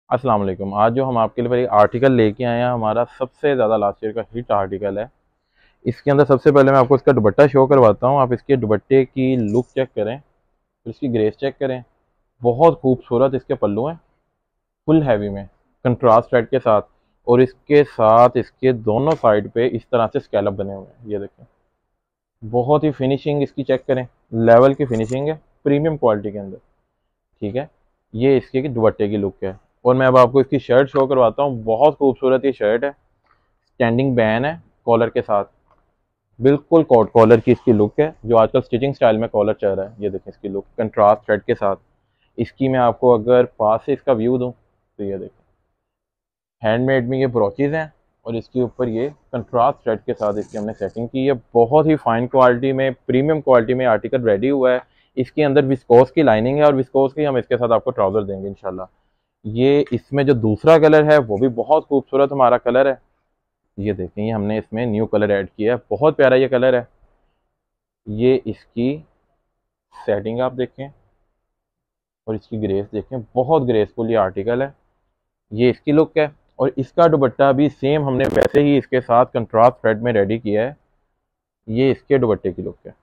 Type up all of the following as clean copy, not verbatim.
अस्सलाम वालेकुम। आज जो हम आपके लिए आर्टिकल लेके आए हैं, हमारा सबसे ज़्यादा लास्ट ईयर का हिट आर्टिकल है। इसके अंदर सबसे पहले मैं आपको इसका दुपट्टा शो करवाता हूँ। आप इसके दुपट्टे की लुक चेक करें, फिर इसकी ग्रेस चेक करें। बहुत खूबसूरत इसके पल्लू हैं, फुल हैवी में, कंट्रास्ट रेड के साथ। और इसके साथ इसके दोनों साइड पे इस तरह से स्कैलप बने हुए हैं, ये देखें। बहुत ही फिनिशिंग इसकी चेक करें, लेवल की फिनिशिंग है, प्रीमियम क्वालिटी के अंदर। ठीक है, ये इसके की दुपट्टे की लुक है। और मैं अब आपको इसकी शर्ट शो करवाता हूँ। बहुत खूबसूरत ये शर्ट है, स्टैंडिंग बैन है कॉलर के साथ, बिल्कुल कोट कॉलर की इसकी लुक है, जो आजकल स्टिचिंग स्टाइल में कॉलर चल रहा है। ये देखें इसकी लुक कंट्रास्ट थ्रेड के साथ। इसकी मैं आपको अगर पास से इसका व्यू दूं तो ये देखें, हैंडमेड में ये ब्रोचेज हैं, और इसके ऊपर ये कंट्रास्ट थ्रेड के साथ इसकी हमने सेटिंग की है। बहुत ही फाइन क्वालिटी में, प्रीमियम क्वालिटी में आर्टिकल रेडी हुआ है। इसके अंदर विस्कोस की लाइनिंग है, और विस्कोस की हम इसके साथ आपको ट्राउजर देंगे इंशाल्लाह। ये इसमें जो दूसरा कलर है वो भी बहुत खूबसूरत हमारा कलर है। ये देखें, ये हमने इसमें न्यू कलर ऐड किया है, बहुत प्यारा ये कलर है। ये इसकी सेटिंग आप देखें, और इसकी ग्रेस देखें, बहुत ग्रेसफुल ये आर्टिकल है। ये इसकी लुक है। और इसका दुपट्टा भी सेम हमने वैसे ही इसके साथ कंट्रास्ट थ्रेड में रेडी किया है। ये इसके दुपट्टे की लुक है।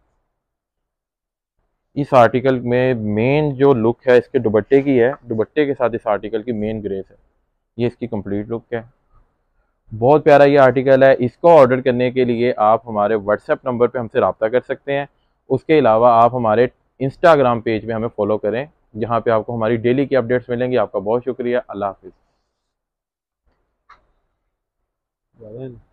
इस आर्टिकल में मेन जो लुक है इसके दुपट्टे की है, दुपट्टे के साथ इस आर्टिकल की मेन ग्रेस है। ये इसकी कंप्लीट लुक है। बहुत प्यारा ये आर्टिकल है। इसको ऑर्डर करने के लिए आप हमारे व्हाट्सएप नंबर पे हमसे रब्ता कर सकते हैं। उसके अलावा आप हमारे इंस्टाग्राम पेज में हमें फॉलो करें, जहाँ पे आपको हमारी डेली की अपडेट्स मिलेंगी। आपका बहुत शुक्रिया। अल्लाह हाफिज़।